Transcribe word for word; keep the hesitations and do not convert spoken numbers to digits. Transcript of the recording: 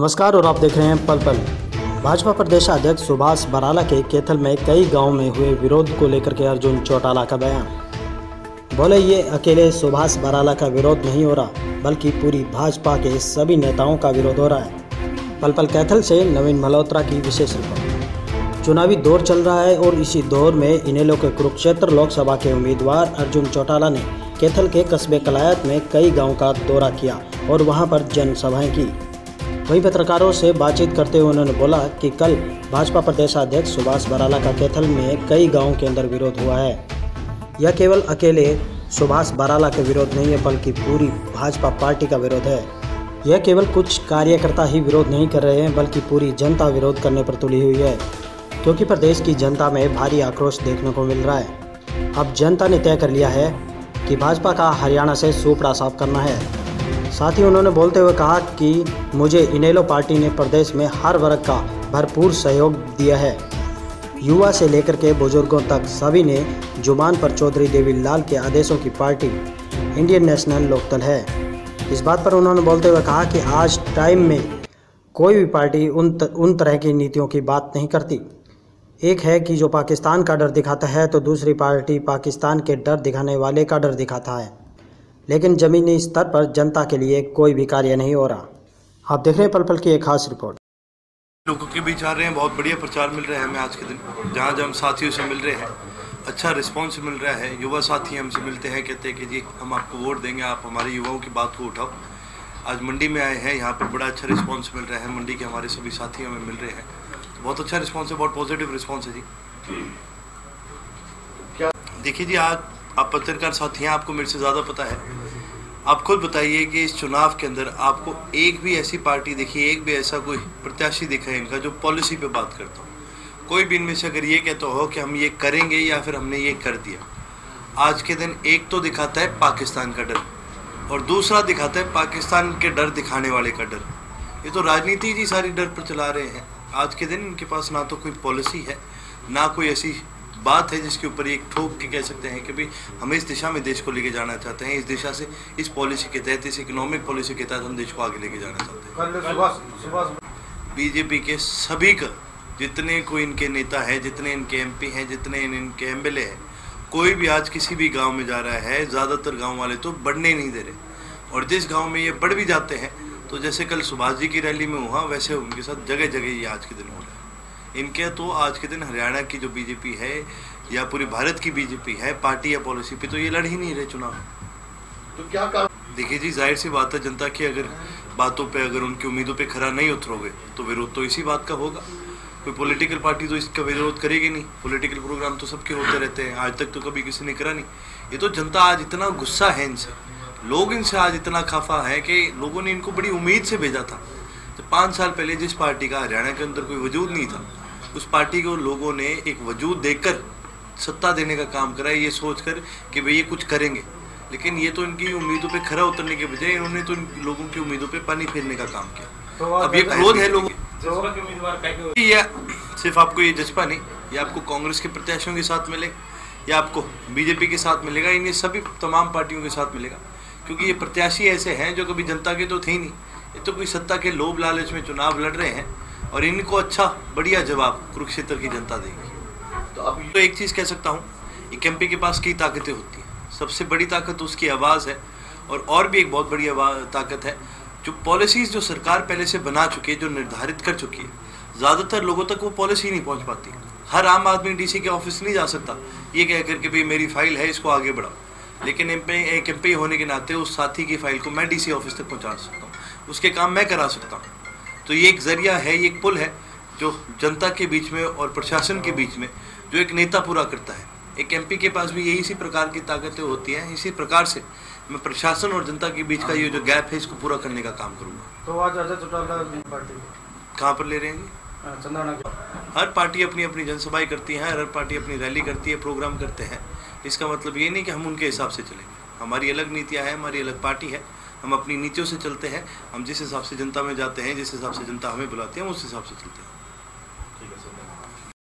नमस्कार और आप देख रहे हैं पल पल। भाजपा प्रदेशाध्यक्ष सुभाष बराला के कैथल में कई गांव में हुए विरोध को लेकर के अर्जुन चौटाला का बयान। बोले ये अकेले सुभाष बराला का विरोध नहीं हो रहा, बल्कि पूरी भाजपा के सभी नेताओं का विरोध हो रहा है। पल पल कैथल से नवीन मल्होत्रा की विशेष रिपोर्ट। चुनावी दौर चल रहा है और इसी दौर में इनेलो के कुरुक्षेत्र लोकसभा के उम्मीदवार अर्जुन चौटाला ने कैथल के कस्बे कलायत में कई गाँव का दौरा किया और वहाँ पर जनसभाएं की। वहीं पत्रकारों से बातचीत करते हुए उन्होंने बोला कि कल भाजपा प्रदेशाध्यक्ष सुभाष बराला का कैथल में कई गांवों के अंदर विरोध हुआ है। यह केवल अकेले सुभाष बराला का विरोध नहीं है, बल्कि पूरी भाजपा पार्टी का विरोध है। यह केवल कुछ कार्यकर्ता ही विरोध नहीं कर रहे हैं, बल्कि पूरी जनता विरोध करने पर तुली हुई है, क्योंकि प्रदेश की जनता में भारी आक्रोश देखने को मिल रहा है। अब जनता ने तय कर लिया है कि भाजपा का हरियाणा से सूपड़ा साफ करना है। साथ ही उन्होंने बोलते हुए कहा कि मुझे इनेलो पार्टी ने प्रदेश में हर वर्ग का भरपूर सहयोग दिया है। युवा से लेकर के बुजुर्गों तक सभी ने जुबान पर चौधरी देवीलाल के आदेशों की पार्टी इंडियन नेशनल लोकदल है। इस बात पर उन्होंने बोलते हुए कहा कि आज टाइम में कोई भी पार्टी उन त, उन तरह की नीतियों की बात नहीं करती। एक है कि जो पाकिस्तान का डर दिखाता है, तो दूसरी पार्टी पाकिस्तान के डर दिखाने वाले का डर दिखाता है, लेकिन ज़मीनी स्तर पर जनता के लिए कोई भी कार्य नहीं हो रहा। आप देख रहे हैं पल पल की एक खास रिपोर्ट। लोगों के बीच आ रहे हैं, बहुत बढ़िया प्रचार मिल रहा है हमें आज के दिन। जहाँ जहाँ हम साथियों से मिल रहे हैं, अच्छा रिस्पांस मिल रहा है। युवा साथी हमसे मिलते हैं, कहते हैं कि जी हम आपको वोट देंगे, आप हमारे युवाओं की बात को उठाओ। आज मंडी में आए हैं, यहाँ पर बड़ा अच्छा रिस्पॉन्स मिल रहा है। मंडी के हमारे सभी साथी हमें मिल रहे हैं, तो बहुत अच्छा रिस्पॉन्स है, बहुत पॉजिटिव रिस्पॉन्स है जी। क्या देखिए जी, आज आप पत्रकार साथी हैं, आपको मेरे से ज़्यादा पता है। आप खुद बताइए कि इस चुनाव के अंदर आपको एक भी ऐसी पार्टी देखिए, एक भी ऐसा कोई प्रत्याशी दिखा है इनका जो पॉलिसी पे बात करता हो। कोई भी इनमें से अगर ये कहता हो कि हम ये करेंगे या फिर हमने ये कर दिया। आज के दिन एक तो दिखाता है पाकिस्तान का डर, और दूसरा दिखाता है पाकिस्तान के डर दिखाने वाले का डर। ये तो राजनीति जी सारी डर पर चला रहे हैं। आज के दिन इनके पास ना तो कोई पॉलिसी है, ना कोई ऐसी बात है जिसके ऊपर एक ठोक के कह सकते हैं कि भाई हम इस दिशा में देश को लेके जाना चाहते हैं, इस दिशा से, इस पॉलिसी के तहत, इस इकोनॉमिक पॉलिसी के तहत हम देश को आगे लेके जाना चाहते हैं। बीजेपी के सभी का जितने कोई इनके नेता है, जितने इनके एमपी हैं, जितने इनके एमएलए हैं, कोई भी आज किसी भी गाँव में जा रहा है, ज़्यादातर गाँव वाले तो बढ़ने नहीं दे रहे। और जिस गाँव में ये बढ़ भी जाते हैं, तो जैसे कल सुभाष जी की रैली में हुआ, वैसे उनके साथ जगह जगह ये आज के दिन हो रहा है। इनके तो आज के दिन हरियाणा की जो बीजेपी है या पूरे भारत की बीजेपी है, पार्टी या पॉलिसी पे तो ये लड़ ही नहीं रहे चुनाव। तो क्या काम? देखिए जी, जाहिर सी बात है, जनता की अगर बातों पे, अगर उनकी उम्मीदों पे खरा नहीं उतरोगे तो विरोध तो इसी बात का होगा। कोई पॉलिटिकल पार्टी तो इसका विरोध करेगी नहीं। पॉलिटिकल प्रोग्राम तो सबके होते रहते हैं, आज तक तो कभी किसी ने करा नहीं। ये तो जनता आज इतना गुस्सा है इनसे, लोग इनसे आज इतना खफा है कि लोगों ने इनको बड़ी उम्मीद से भेजा था। तो पाँच साल पहले जिस पार्टी का हरियाणा के अंदर कोई वजूद नहीं था, उस पार्टी को लोगों ने एक वजूद देकर सत्ता देने का काम करा, ये सोचकर कि भाई ये कुछ करेंगे। लेकिन ये तो इनकी उम्मीदों पे खरा उतरने के बजाय इन्होंने तो इन लोगों की उम्मीदों पे पानी फेरने का काम किया। तो अब ये क्रोध है लोगों या सिर्फ आपको ये जज्बा नहीं, ये आपको कांग्रेस के प्रत्याशियों के साथ मिलेगा या आपको बीजेपी के साथ मिलेगा, इन्हें सभी तमाम पार्टियों के साथ मिलेगा। क्योंकि ये प्रत्याशी ऐसे हैं जो कभी जनता के तो थे ही नहीं, ये तो कोई सत्ता के लोभ लालच में चुनाव लड़ रहे हैं, और इनको अच्छा बढ़िया जवाब कुरुक्षेत्र की जनता देगी। तो अब तो एक चीज़ कह सकता हूँ, एक एमपी के पास कई ताकतें होती हैं, सबसे बड़ी ताकत उसकी आवाज़ है। और और भी एक बहुत बड़ी ताकत है, जो पॉलिसीज़ जो सरकार पहले से बना चुकी है, जो निर्धारित कर चुकी है, ज़्यादातर लोगों तक वो पॉलिसी नहीं पहुँच पाती। हर आम आदमी डीसी के ऑफिस नहीं जा सकता ये कह कर के भाई मेरी फाइल है, इसको आगे बढ़ाओ। लेकिन एम पी एक एम पी होने के नाते उस साथी की फाइल को मैं डीसी ऑफिस तक पहुँचा सकता हूँ, उसके काम मैं करा सकता हूँ। तो ये एक जरिया है, ये एक पुल है जो जनता के बीच में और प्रशासन के बीच में जो एक नेता पूरा करता है। एक एमपी के पास भी यही इसी प्रकार की ताकतें होती हैं। इसी प्रकार से मैं प्रशासन और जनता के बीच का ये जो गैप है, इसको पूरा करने का काम करूँगा। तो आज अर्जुन चौटाला पार्टी कहाँ पर ले रहे हैं जी? चंद्रना। हर पार्टी अपनी अपनी जनसभाएं करती है, हर पार्टी अपनी रैली करती है, प्रोग्राम करते हैं। इसका मतलब ये नहीं कि हम उनके हिसाब से चलेंगे। हमारी अलग नीतियाँ हैं, हमारी अलग पार्टी है, हम अपनी नीतियों से चलते हैं। हम जिस हिसाब से जनता में जाते हैं, जिस हिसाब से जनता हमें बुलाती है, हम उस हिसाब से चलते हैं।